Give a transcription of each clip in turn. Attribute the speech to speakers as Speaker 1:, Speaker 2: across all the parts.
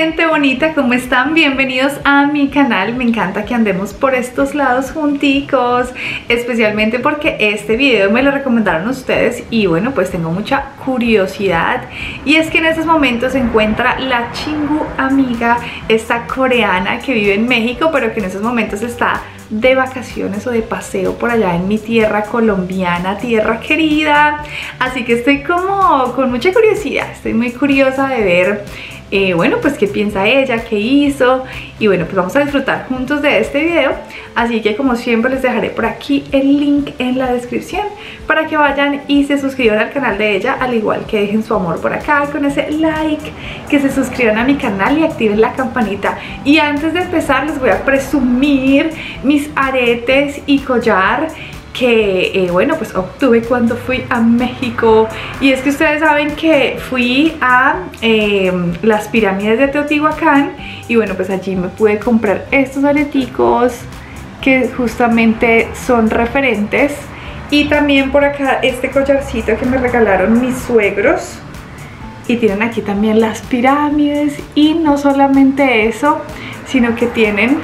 Speaker 1: gente bonita, ¿cómo están? Bienvenidos a mi canal. Me encanta que andemos por estos lados junticos, especialmente porque este video me lo recomendaron ustedes y bueno, pues tengo mucha curiosidad. Y es que en estos momentos se encuentra la Chingu amiga, esta coreana que vive en México, pero que en estos momentos está de vacaciones o de paseo por allá en mi tierra colombiana, tierra querida. Así que estoy como con mucha curiosidad, estoy muy curiosa de ver bueno, pues qué piensa ella, qué hizo. Y bueno, pues vamos a disfrutar juntos de este video. Así que como siempre les dejaré por aquí el link en la descripción para que vayan y se suscriban al canal de ella, al igual que dejen su amor por acá con ese like, que se suscriban a mi canal y activen la campanita. Y antes de empezar les voy a presumir mis aretes y collar que bueno, pues obtuve cuando fui a México. Y es que ustedes saben que fui a las pirámides de Teotihuacán y bueno, pues allí me pude comprar estos areticos que justamente son referentes, y también por acá este collarcito que me regalaron mis suegros, y tienen aquí también las pirámides. Y no solamente eso, sino que tienen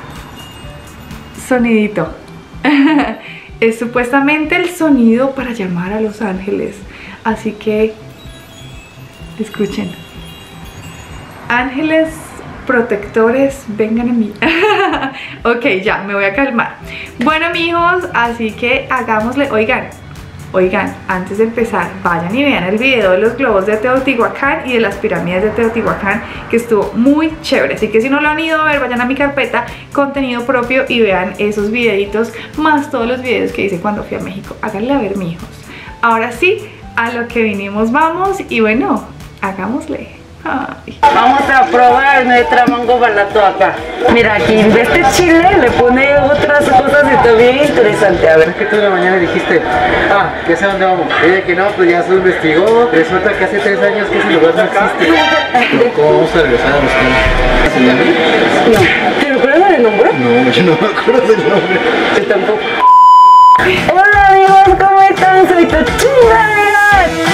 Speaker 1: sonidito. Es supuestamente el sonido para llamar a los ángeles. Así que escuchen. Ángeles protectores, vengan a mí. Ok, ya, me voy a calmar. Bueno, mijos, así que hagámosle. Oigan, antes de empezar, vayan y vean el video de los globos de Teotihuacán y de las pirámides de Teotihuacán, que estuvo muy chévere. Así que si no lo han ido a ver, vayan a mi carpeta contenido propio y vean esos videitos, más todos los videos que hice cuando fui a México. Háganle a ver, mijos. Ahora sí, a lo que vinimos vamos, y bueno, hagámosle. Ay.
Speaker 2: Vamos a probar nuestra mango barato acá. Mira, aquí en vez de chile le pone otras cosas y está bien interesante. A ver.
Speaker 3: Es que tú en la mañana dijiste, ya sé dónde vamos. Ella que no, pues ya se investigó. Resulta que hace 3 años que ese lugar no existe. ¿Cómo vamos a regresar a buscar? ¿Se llama?
Speaker 2: No. ¿Te recuerdas el nombre?
Speaker 3: No, yo no me acuerdo del nombre.
Speaker 2: Yo tampoco. Hola amigos, ¿cómo están? Soy tu Chingu amiga.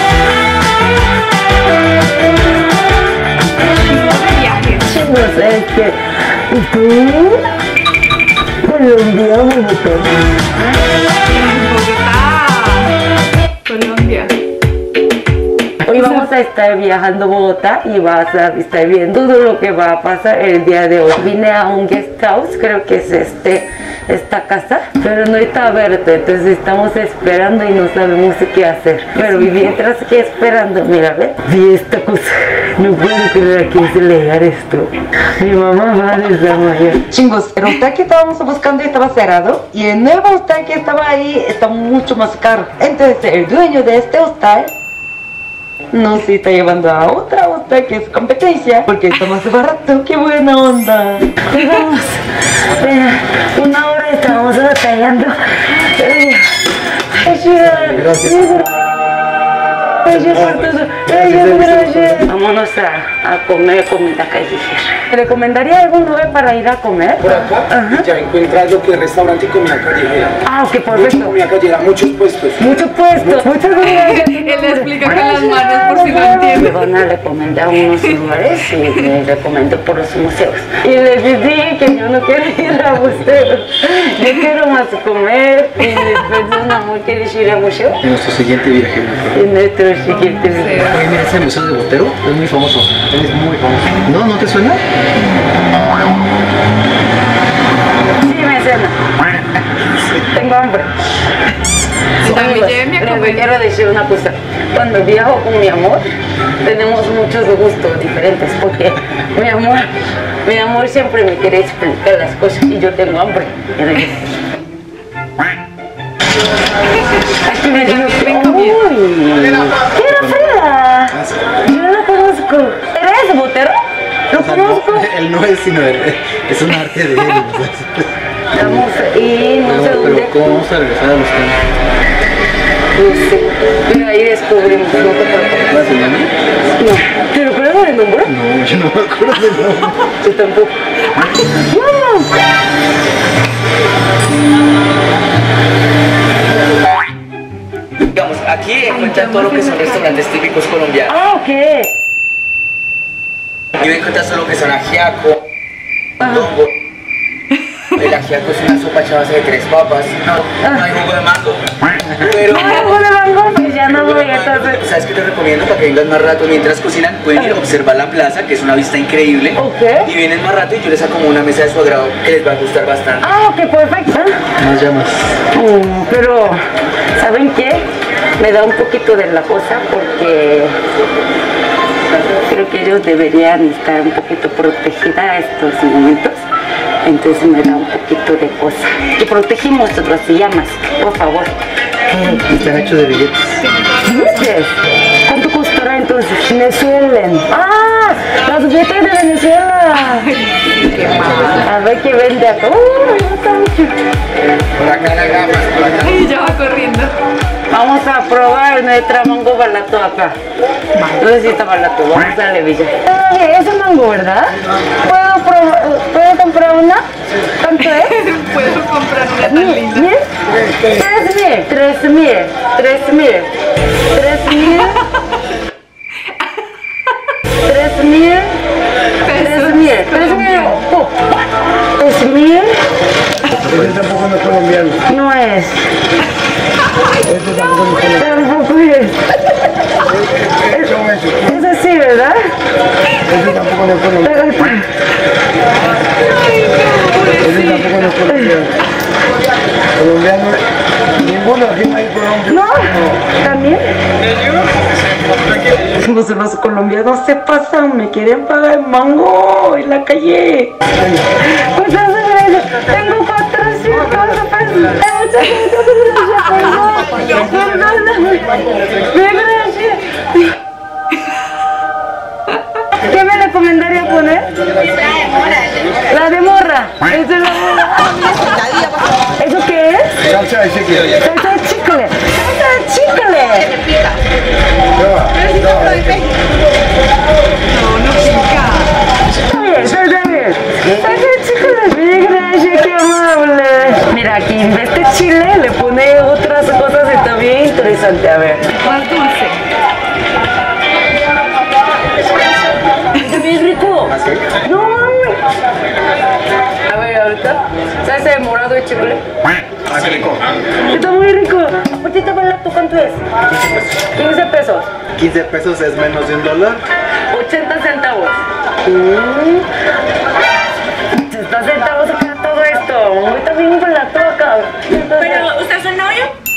Speaker 2: Chicos, ¿y tú? Colombia,
Speaker 1: Colombia.
Speaker 2: Hoy vamos a estar viajando a Bogotá y vas a estar viendo todo lo que va a pasar el día de hoy. Vine a un guest house, creo que es esta casa, pero no está abierto, entonces estamos esperando y no sabemos qué hacer. Pero mientras que esperando, mira, ve, vi esta cosa, no puedo creer que es legal esto. Mi mamá va a desmayar. Chingos, el hostal que estábamos buscando estaba cerrado y el nuevo hostal que estaba ahí está mucho más caro. Entonces el dueño de este hostal nos está llevando a otra hostal que es competencia porque está más barato. ¡Qué buena onda! Pues vamos, una hora estábamos batallando.
Speaker 3: Gracias.
Speaker 2: Vámonos a comer comida callejera. ¿Te recomendaría algún lugar para ir a comer?
Speaker 3: Por acá ya encuentras lo que es restaurante y comida callejera.
Speaker 2: Ah, ok, perfecto.
Speaker 3: Mucha comida callejera, muchos puestos.
Speaker 2: Muchos puestos, muchas gracias.
Speaker 1: Él le explica con las manos por si no entiende.
Speaker 2: Me van a recomendar unos lugares y me recomendó por los museos. Y le dije que yo no quiero ir a museos. Yo quiero más comer y después una muy quiere ir a museo.
Speaker 3: En nuestro siguiente viaje.
Speaker 2: En nuestro siguiente video.
Speaker 3: Oye, mira, ese museo de Botero es muy famoso. Es muy famoso. ¿No? ¿No te suena?
Speaker 2: Sí, me suena. Tengo hambre.
Speaker 1: También llévenme a comer.
Speaker 2: Les quiero decir una cosa. Cuando viajo con mi amor, tenemos muchos gustos diferentes porque mi amor siempre me quiere explicar las cosas y yo tengo hambre. Aquí me digo, ¡uy! ¡Qué fea! Yo no la conozco. ¿Eres Botero? ¿Lo conozco?
Speaker 3: Él no es, sino es un arte de él.
Speaker 2: Vamos y no sé dónde.
Speaker 3: Pero ¿cómo vamos a regresar a buscar?
Speaker 2: No sé, pero ahí descubrimos, no te preocupes.
Speaker 3: ¿Cómo se llama?
Speaker 2: No, ¿te recuerdas el nombre?
Speaker 3: No, yo no me acuerdo del nombre.
Speaker 2: Yo tampoco.
Speaker 4: Digamos, aquí encuentran todo lo que son restaurantes típicos colombianos.
Speaker 2: Ah, ok.
Speaker 4: Y me encuentras solo que son ajiaco, mondongo. El ajiaco es una sopa hecha a base de 3 papas. No hay jugo de mango. Pero...
Speaker 2: No hay jugo de mango, pues ya no voy a entonces.
Speaker 4: ¿Sabes qué te recomiendo? Para que vengas más rato mientras cocinan, pueden ir a observar la plaza, que es una vista increíble.
Speaker 2: Ok.
Speaker 4: Y vienen más rato y yo les saco como una mesa de su agrado que les va a gustar bastante.
Speaker 2: Ah, ok, perfecto.
Speaker 3: Más llamas.
Speaker 2: Pero, ¿saben qué? Me da un poquito de la cosa porque creo que ellos deberían estar un poquito protegidas a estos momentos. Entonces me da un poquito de cosa. Que protegimos las llamas, por favor.
Speaker 3: Están hechos de billetes.
Speaker 2: ¿Billetes? ¿Cuánto costará entonces? Venezuela. ¡Ah! ¡Los billetes de Venezuela! A ver qué vende acá. Me gusta mucho.
Speaker 4: Por acá la gafas, por acá.
Speaker 1: Ay, ya va corriendo.
Speaker 2: Vamos a probar nuestra mango barato acá. No sé si está barato, vamos a darle Villa. Es un mango, ¿verdad? ¿Puedo comprar una? ¿Cuánto es?
Speaker 1: Puedo comprar una tan linda.
Speaker 2: ¿Mil? 3.000. 3.000.
Speaker 3: Ese tampoco no es colombiano.
Speaker 2: No es.
Speaker 3: Ese tampoco no es colombiano.
Speaker 2: Tampoco es.
Speaker 3: Eso es.
Speaker 2: Es así, ¿verdad?
Speaker 3: Ese tampoco no es colombiano.
Speaker 1: Ay, no,
Speaker 3: Ese
Speaker 1: pobrecito.
Speaker 3: tampoco no es colombiano. Colombiano, ninguno aquí no hay colombiano.
Speaker 2: No, también. Los colombianos se pasan, me quieren pagar mango en la calle. Pues eso, tengo 400 pesos. ¿Qué me recomendaría poner? La de morra. ¿Es de la morra? ¿Eso qué es?
Speaker 3: Salsa de chicle.
Speaker 2: Salsa de chicle. Salsa de chicle.
Speaker 1: No, no pica.
Speaker 2: Está bien, está bien. Salsa de chicle. Bien, gracias, qué amable. Mira, aquí en vez de chile le pone otras cosas y está bien interesante. A ver.
Speaker 1: Más dulce.
Speaker 2: Está bien rico.
Speaker 3: ¿Así?
Speaker 2: No mames. A ver, ahorita. Salsa de morado y chicle.
Speaker 3: Así rico.
Speaker 2: Está muy rico. Aparte, barato, ¿cuánto es? 15 pesos.
Speaker 3: 15 pesos es menos de $1.
Speaker 2: 80 centavos. 80 centavos acá todo esto. Está bien barato acá.
Speaker 5: Pero, ¿usted es un novio?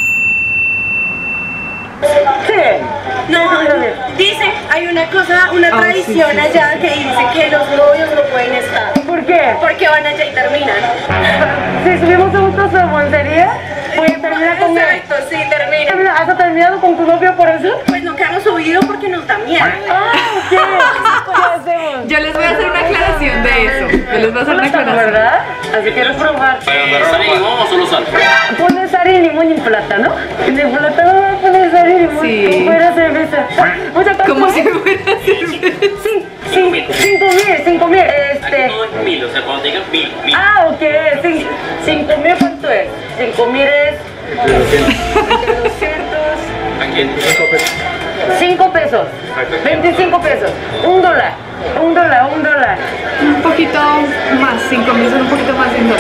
Speaker 2: ¿Qué?
Speaker 5: No, dicen, hay una cosa, una tradición allá que dice que los novios no pueden estar.
Speaker 2: ¿Por qué?
Speaker 5: Porque van allá y terminan.
Speaker 2: Si subimos juntos a Montería, voy a terminar con él.
Speaker 5: Exacto, sí, terminan.
Speaker 2: ¿Has terminado con tu novio por eso?
Speaker 5: Pues nunca hemos subido porque nos da miedo.
Speaker 2: Ah, ¿qué? ¿Qué hacemos?
Speaker 1: Yo les voy a hacer una aclaración de eso. Yo les voy a hacer una aclaración.
Speaker 2: ¿Verdad? Así quiero probar.
Speaker 6: ¿Sal y limón o solo sal?
Speaker 2: Pones sal y limón y plátano. En el plátano va a poner sal y limón.
Speaker 1: Sí.
Speaker 2: Como fuera cerveza. Muchas gracias.
Speaker 1: Como si fuera cerveza.
Speaker 2: 5.000.
Speaker 6: No es 1000, o sea, cuando te digan 1000.
Speaker 2: Ah, ok. 5.000, ¿cuánto es? 5.000 es entre 200.
Speaker 6: ¿A quién?
Speaker 2: 5 pesos. 25 pesos. $1. $1.
Speaker 1: Un poquito más, 5.000 son un poquito más de $1.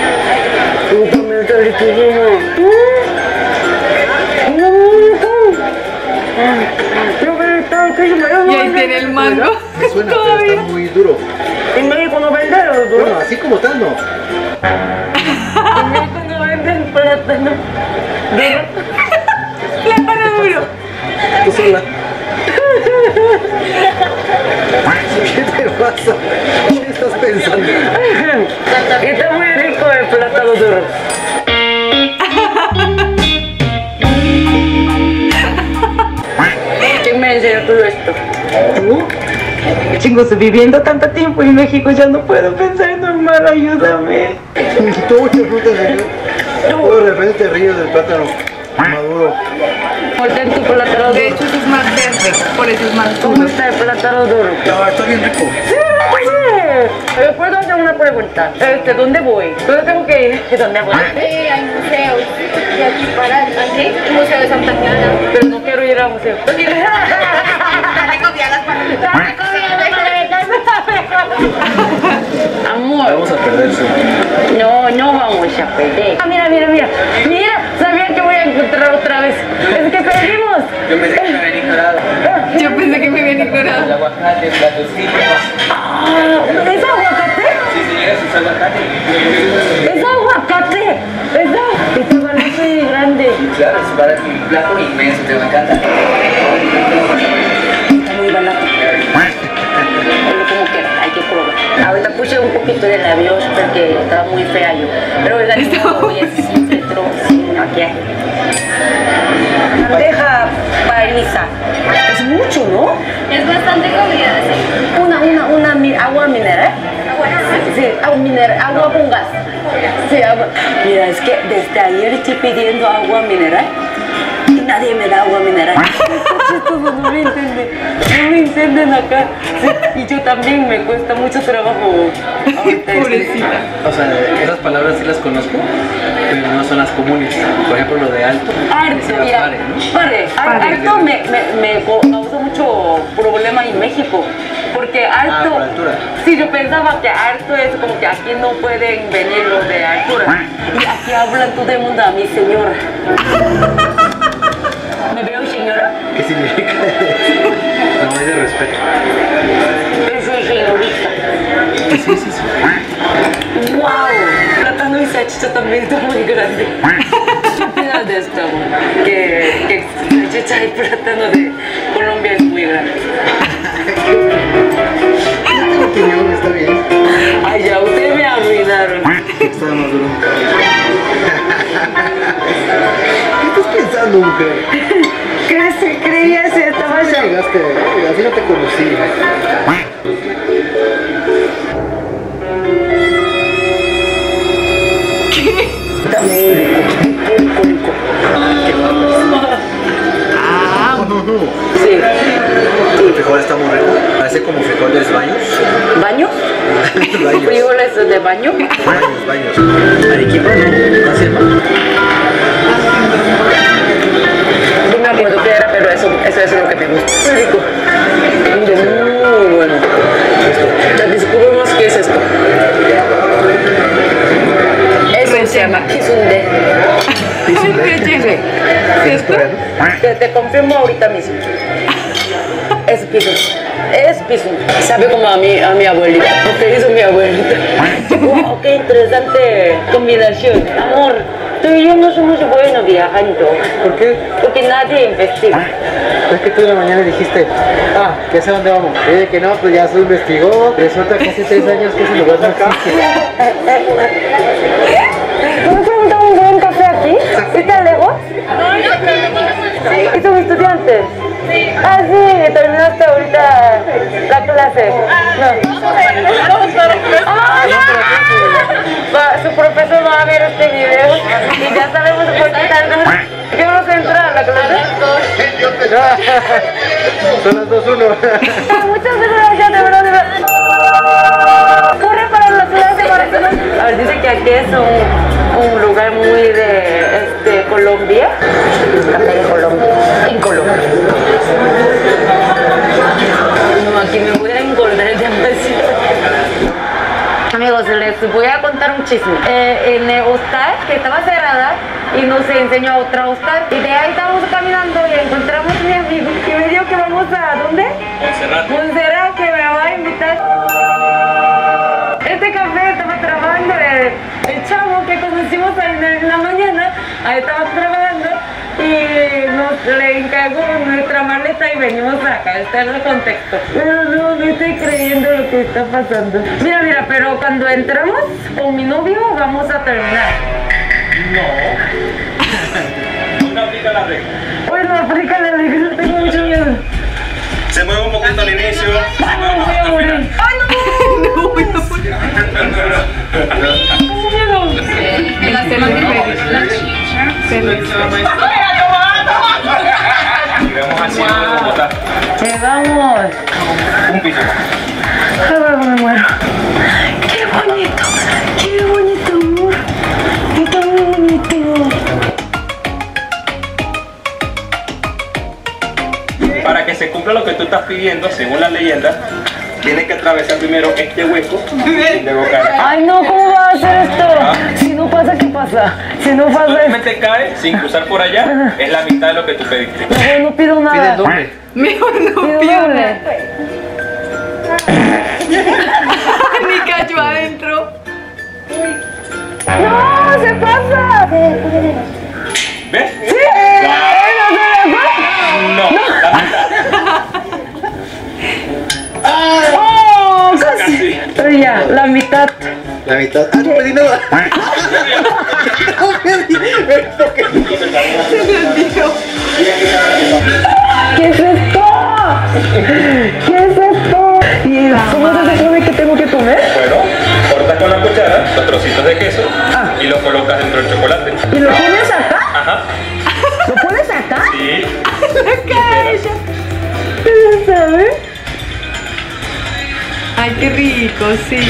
Speaker 1: Y ahí tiene el mango.
Speaker 3: Me suena, pero
Speaker 1: Todavía.
Speaker 3: está muy duro.
Speaker 2: En México no venden los
Speaker 3: Bueno,
Speaker 2: duros.
Speaker 3: así como está, no.
Speaker 2: En México no venden plátano.
Speaker 1: Plátano duro.
Speaker 3: Tú sola. ¿Qué te pasa? ¿Qué estás pensando?
Speaker 2: Está muy rico el plátano duro. ¿Quién me enseñó todo esto? ¿Tú? Chingos, viviendo tanto tiempo en México ya no puedo pensar normal, ayúdame.
Speaker 3: Me quitó muchas frutas de yo. Todo de repente te ríes del plátano maduro.
Speaker 2: Ponte en tu plátano
Speaker 1: De
Speaker 2: duro.
Speaker 1: hecho, eso es más verde, por eso es más
Speaker 2: ¿Cómo
Speaker 1: duro.
Speaker 2: está el plátano duro?
Speaker 3: Ya, está bien rico.
Speaker 2: ¿Me puedo hacer una pregunta? ¿Dónde voy? ¿Dónde tengo que ir? ¿Dónde voy?
Speaker 5: Hay museos. Y aquí para aquí, el Museo de Santa Clara.
Speaker 2: Pero no quiero ir al museo.
Speaker 5: Ya recogía las palomitas.
Speaker 4: Yo pensé que me habían ignorado.
Speaker 1: Yo pensé que me habían
Speaker 4: El
Speaker 1: ignorado.
Speaker 4: aguacate, platos típicos.
Speaker 2: ¿Es aguacate?
Speaker 4: Sí, señora, sí es aguacate.
Speaker 2: ¡Es aguacate! ¡Es balazo y grande!
Speaker 4: Claro, es para un plato inmenso, te va a encantar.
Speaker 2: Está muy barato. Pero como que hay que probar. Ahorita puse un poquito de labios porque estaba muy fea yo. Pero oigan, no voy a sin filtro, sin maquillaje. Bandeja parisa. Es mucho, ¿no?
Speaker 5: Es bastante comida, sí.
Speaker 2: Agua mineral. Sí, agua con gas. Sí, agua. Mira, es que desde ayer estoy pidiendo agua mineral y nadie me da agua mineral. Estos no me entienden. No me entienden acá. Sí, y yo también me cuesta mucho trabajo.
Speaker 1: Pobrecita.
Speaker 3: O sea, esas palabras sí las conozco, pero no son las comunes. Por ejemplo, lo de alto.
Speaker 2: Harto, mira,
Speaker 3: Pare, ¿no?
Speaker 2: pare. Harto me causó mucho problema en México. Porque harto.
Speaker 3: por altura.
Speaker 2: Sí, yo pensaba que harto es como que aquí no pueden venir los de altura. Y aquí hablan todo el mundo a mi señora. ¿Me veo señora?
Speaker 3: ¿Qué significa? No, es de respeto.
Speaker 2: Yo soy señorita.
Speaker 3: Sí.
Speaker 2: ¡Wow! Plátano y salchicha también está muy grande. ¿Qué opinas de esto, amor? Que salchicha y plátano de Colombia es muy grande.
Speaker 3: Mi opinión está bien.
Speaker 2: Ay, ya, ustedes me arruinaron.
Speaker 3: Está más duro. ¿Qué estás pensando, mujer?
Speaker 2: Creías que estaba
Speaker 3: Así llegaste, así no te conocí.
Speaker 2: Está muy rico.
Speaker 1: Ah,
Speaker 2: Sí.
Speaker 3: El frijol está muy rico. Parece como frijoles baños.
Speaker 2: ¿Baños?
Speaker 3: Baños.
Speaker 2: ¿Frijoles de baño?
Speaker 3: Baños. Arequipa, ¿no? ¿No se llama?
Speaker 2: No me acuerdo qué era, pero eso es lo que me gusta. Muy rico. Muy bueno. Descubrimos qué es esto. Eso se llama kisunde.
Speaker 1: relleno. ¿Cierto?
Speaker 2: Te confirmo ahorita mismo. Es piso. Es piso. Sabe como a mi abuelita. Lo que hizo mi abuelita. Wow, qué interesante combinación. Amor, tú y yo no somos buenos viajando.
Speaker 3: ¿Por qué?
Speaker 2: Porque nadie investiga.
Speaker 3: Es que tú en la mañana dijiste, ¿qué sé dónde vamos? Y dije que no, pues ya se investigó. Resulta que hace 3 años que ese lugar no existe.
Speaker 2: ¿No me preguntan un buen café aquí? ¿Sí está lejos? ¿Y tus estudiantes? Sí. Ah, sí, terminaste ahorita la clase. No. Su profesor va a ver este video y ya sabemos por qué tal vez yo no sé entrar a la clase.
Speaker 3: Son las 2:1.
Speaker 2: Muchas gracias, de verdad, de verdad. Corre para la clase para que no... A ver, dice que aquí es un lugar muy de Colombia. Café de Colombia. En Colombia. No, aquí me voy a engordar demasiado. Amigos, les voy a contar un chisme. En el hostal, que estaba cerrada, y nos enseñó a otra hostal. Y de ahí estábamos caminando y encontramos a mi amigo que me dijo que vamos a ¿dónde? Montserrat, que me va a invitar. Este café estaba trabajando, el chavo que conocimos en la mañana, ahí estaba trabajando y le encargó nuestra maleta y venimos acá, está en el contexto. Pero no estoy creyendo lo que está pasando. Mira, pero cuando entramos con mi novio vamos a terminar.
Speaker 6: No aplica la regla.
Speaker 2: Bueno, aplica la regla, tengo mucho miedo.
Speaker 6: Se mueve un poquito al inicio.
Speaker 2: Ay, voy a morir. ¡Ay, no!
Speaker 1: No voy a morir.
Speaker 2: ¡Tengo miedo!
Speaker 1: La cena de Félix.
Speaker 6: Y vamos haciendo como botar.
Speaker 2: Llegamos.
Speaker 6: Un piso.
Speaker 2: Ay, me muero. ¡Qué bonito! ¡Qué bonito, amor! ¡Está muy bonito!
Speaker 6: Para que se cumpla lo que tú estás pidiendo, según la leyenda, tienes que atravesar primero este hueco y luego caer.
Speaker 2: Ay, no, ¿cómo va a hacer esto? Si no pasa, ¿qué pasa? Si no pasa...
Speaker 6: Solamente cae sin cruzar por allá, es la mitad de lo que tú pediste.
Speaker 2: Mejor no pido
Speaker 3: Pide
Speaker 2: nada.
Speaker 3: el doble.
Speaker 1: Mejor no
Speaker 2: Pido
Speaker 1: pido
Speaker 2: doble.
Speaker 1: nada. Ni cayó adentro.
Speaker 2: ¡No! ¡Se pasa!
Speaker 6: ¿Ves?
Speaker 2: ¡Sí!
Speaker 6: No, la mitad.
Speaker 2: ¡Oh! Casi.
Speaker 6: Casi.
Speaker 2: Pero ya, la mitad.
Speaker 3: La mitad. Ah, no pedí nada. No pedí.
Speaker 1: Se me olvidó.
Speaker 2: ¿Qué es esto? ¿Qué es esto? ¿Y cómo se supone que tengo que comer?
Speaker 6: Bueno, cortas con la cuchara los trocitos de queso y lo colocas dentro del chocolate.
Speaker 2: ¿Y lo pones acá?
Speaker 6: Ajá.
Speaker 2: ¿Lo pones acá?
Speaker 6: Sí.
Speaker 2: ¿Sabes?
Speaker 1: Ay, qué rico, sí.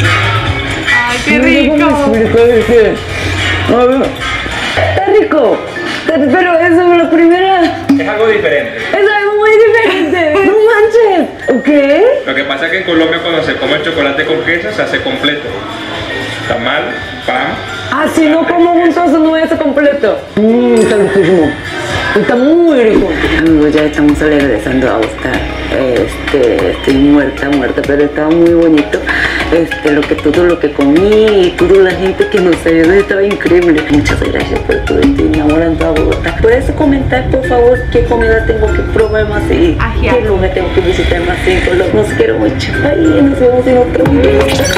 Speaker 1: Ay, qué
Speaker 2: No
Speaker 1: rico.
Speaker 2: me explico, dice. A ver. Está rico. Pero eso es la primera.
Speaker 6: Es algo diferente.
Speaker 2: Es algo muy diferente. No manches. ¿Ok?
Speaker 6: Lo que pasa es que en Colombia cuando se come el chocolate con queso se hace completo. Tamal, pan.
Speaker 2: Ah, si no como un trozo no es completo. Está riquísimo. Está muy rico. Amigos, ya estamos regresando a buscar. Estoy muerta, pero estaba muy bonito. Todo lo que comí y toda la gente que nos ayudó estaba increíble. Muchas gracias por todo. Estoy enamorando a Bogotá. ¿Puedes comentar, por favor, qué comida tengo que probar más y
Speaker 1: Ajiaco.
Speaker 2: qué lugar tengo que visitar más en Colombia? Los quiero mucho. Ay, nos vemos en otro video.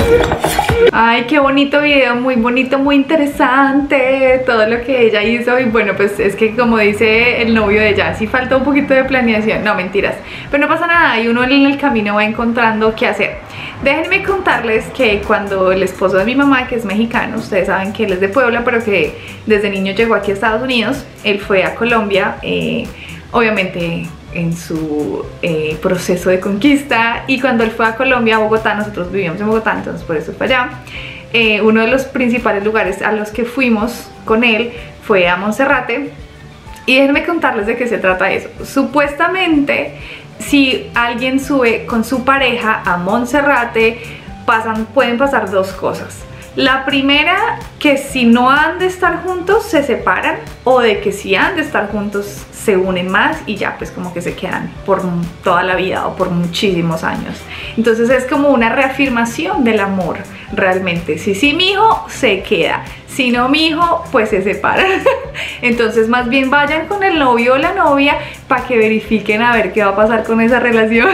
Speaker 1: Ay, qué bonito video, muy bonito, muy interesante todo lo que ella hizo. Y bueno, pues es que como dice el novio de ella, sí falta un poquito de planeación. No, mentiras, pero no pasa nada, y uno en el camino va encontrando qué hacer. Déjenme contarles que cuando el esposo de mi mamá, que es mexicano, ustedes saben que él es de Puebla, pero que desde niño llegó aquí a Estados Unidos, él fue a Colombia, obviamente en su proceso de conquista, y cuando él fue a Colombia, a Bogotá, nosotros vivíamos en Bogotá, entonces por eso fue allá. Uno de los principales lugares a los que fuimos con él fue a Monserrate, y déjenme contarles de qué se trata eso. Supuestamente, si alguien sube con su pareja a Monserrate, pueden pasar dos cosas. La primera, que si no han de estar juntos se separan, o de que si han de estar juntos se unen más y ya pues como que se quedan por toda la vida o por muchísimos años. Entonces es como una reafirmación del amor realmente. Si sí, mi hijo se queda, si no, mi hijo pues se separa. Entonces más bien vayan con el novio o la novia para que verifiquen a ver qué va a pasar con esa relación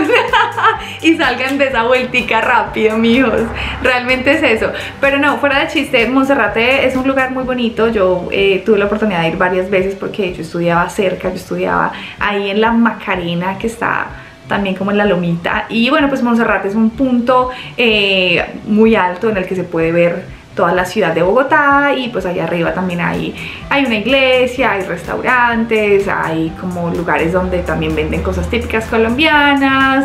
Speaker 1: y salgan de esa vueltica rápido, mijos. Realmente es eso. Pero no, fuera de chiste, Monserrate es un lugar muy bonito. Yo tuve la oportunidad de ir varias veces porque yo estudiaba cerca, yo estudiaba ahí en la Macarena, que está también como en la Lomita. Y bueno, pues Monserrate es un punto muy alto en el que se puede ver toda la ciudad de Bogotá, y pues allá arriba también hay una iglesia, hay restaurantes, hay como lugares donde también venden cosas típicas colombianas,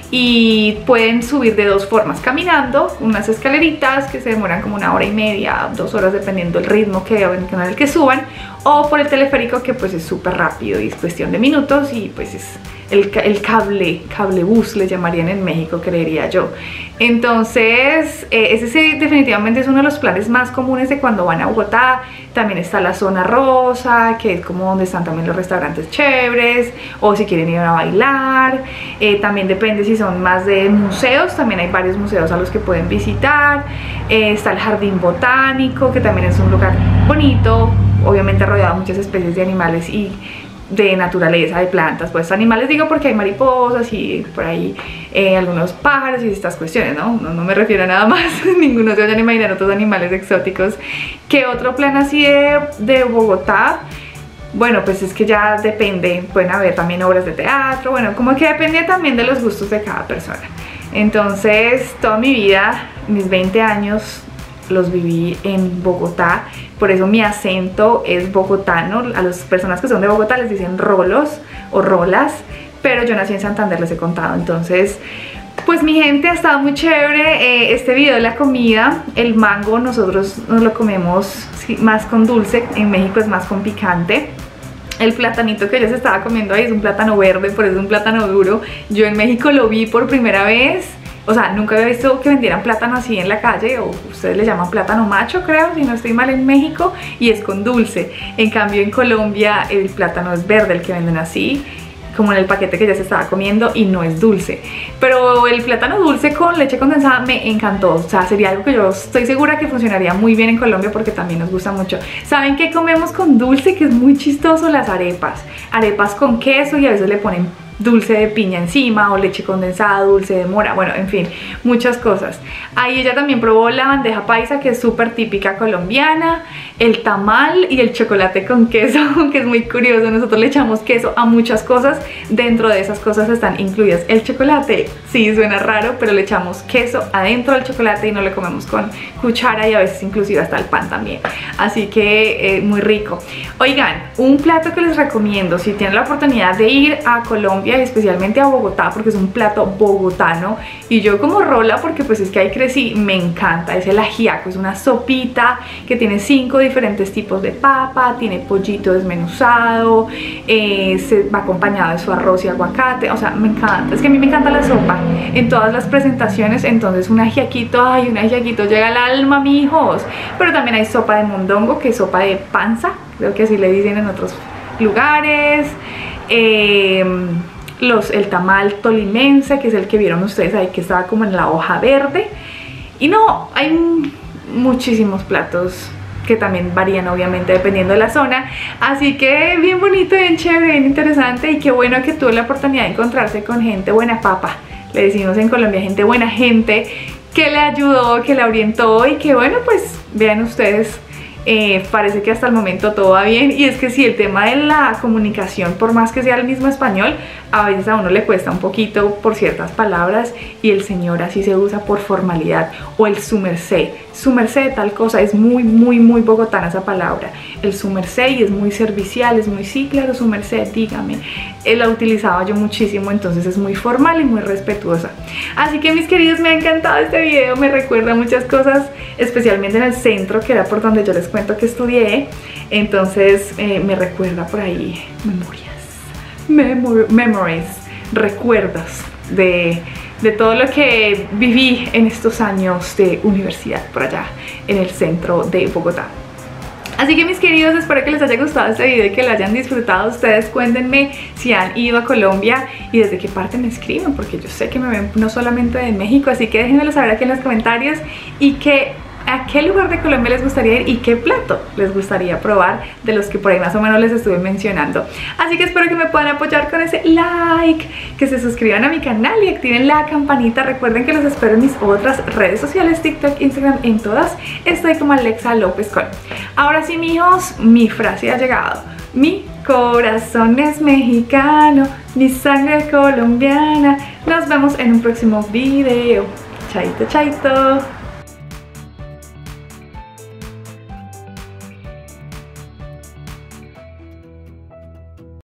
Speaker 1: y pueden subir de dos formas: caminando, unas escaleritas que se demoran como 1 hora y media, 2 horas dependiendo del ritmo con el que suban, o por el teleférico, que pues es súper rápido y es cuestión de minutos, y pues es el cablebús le llamarían en México, creería yo. Entonces ese sí, definitivamente es uno de los planes más comunes de cuando van a Bogotá. También está la zona rosa, que es como donde están también los restaurantes chéveres, o si quieren ir a bailar. También depende si son más de museos, también hay varios museos a los que pueden visitar. Está el jardín botánico, que también es un lugar bonito, obviamente rodeado de muchas especies de animales y de naturaleza, de plantas. Pues animales digo porque hay mariposas y por ahí algunos pájaros y estas cuestiones, ¿no? No me refiero a nada más. Ninguno se vayan a imaginar otros animales exóticos. ¿Qué otro plan así de Bogotá? Bueno, pues es que ya depende. Pueden haber también obras de teatro. Bueno, como que depende también de los gustos de cada persona. Entonces toda mi vida, mis 20 años, los viví en Bogotá, por eso mi acento es bogotano. A las personas que son de Bogotá les dicen rolos o rolas, pero yo nací en Santander, les he contado. Entonces, pues mi gente, ha estado muy chévere este video de la comida. El mango nosotros nos lo comemos más con dulce, en México es más con picante. El platanito que ella se estaba comiendo ahí es un plátano verde, por eso es un plátano duro. Yo en México lo vi por primera vez O sea, nunca había visto que vendieran plátano así en la calle, o ustedes le llaman plátano macho, creo, si no estoy mal, en México, y es con dulce. En cambio en Colombia el plátano es verde, el que venden así, como en el paquete que ya se estaba comiendo, y no es dulce. Pero el plátano dulce con leche condensada me encantó. O sea, sería algo que yo estoy segura que funcionaría muy bien en Colombia porque también nos gusta mucho. ¿Saben qué comemos con dulce? Que es muy chistoso, las arepas. Arepas con queso, y a veces le ponen dulce de piña encima, o leche condensada, dulce de mora, bueno, en fin, muchas cosas. Ahí ella también probó la bandeja paisa, que es súper típica colombiana, el tamal y el chocolate con queso, que es muy curioso. Nosotros le echamos queso a muchas cosas, dentro de esas cosas están incluidas el chocolate. Sí, suena raro, pero le echamos queso adentro del chocolate y no le comemos con cuchara, y a veces inclusive hasta el pan también. Así que muy rico. Oigan, un plato que les recomiendo si tienen la oportunidad de ir a Colombia, especialmente a Bogotá, porque es un plato bogotano, y yo como rola, porque pues es que ahí crecí, me encanta, es el ajiaco. Es una sopita que tiene 5 diferentes tipos de papa, tiene pollito desmenuzado, se va acompañado de su arroz y aguacate. O sea, me encanta, es que a mí me encanta la sopa en todas las presentaciones. Entonces un ajiaquito, ay, un ajiaquito llega al alma, mijos. Pero también hay sopa de mondongo, que es sopa de panza, creo que así le dicen en otros lugares. El tamal tolimense, que es el que vieron ustedes ahí, que estaba como en la hoja verde. Y no, hay muchísimos platos que también varían obviamente dependiendo de la zona. Así que bien bonito, bien chévere, bien interesante, y qué bueno que tuve la oportunidad de encontrarse con gente buena papa. Le decimos en Colombia gente buena, gente que le ayudó, que le orientó, y que bueno, pues vean ustedes, parece que hasta el momento todo va bien. Y es que sí, el tema de la comunicación, por más que sea el mismo español, a veces a uno le cuesta un poquito por ciertas palabras, y el señor así se usa por formalidad, o el su merced tal cosa, es muy bogotana esa palabra, el su merced, y es muy servicial, es muy, sí, claro, su merced, dígame. La utilizaba yo muchísimo, entonces es muy formal y muy respetuosa. Así que mis queridos, me ha encantado este video, me recuerda muchas cosas, especialmente en el centro, que era por donde yo les cuento que estudié. Entonces me recuerda por ahí memories, recuerdos de todo lo que viví en estos años de universidad por allá en el centro de Bogotá. Así que mis queridos, espero que les haya gustado este video y que lo hayan disfrutado. Ustedes cuéntenme si han ido a Colombia y desde qué parte me escriben, porque yo sé que me ven no solamente de México. Así que déjenmelo saber aquí en los comentarios, y a qué lugar de Colombia les gustaría ir y qué plato les gustaría probar de los que por ahí más o menos les estuve mencionando. Así que espero que me puedan apoyar con ese like, que se suscriban a mi canal y activen la campanita. Recuerden que los espero en mis otras redes sociales, TikTok, Instagram, en todas estoy como Alexa López Col. Ahora sí, mijos, mi frase ha llegado. Mi corazón es mexicano, mi sangre colombiana. Nos vemos en un próximo video. Chaito, chaito.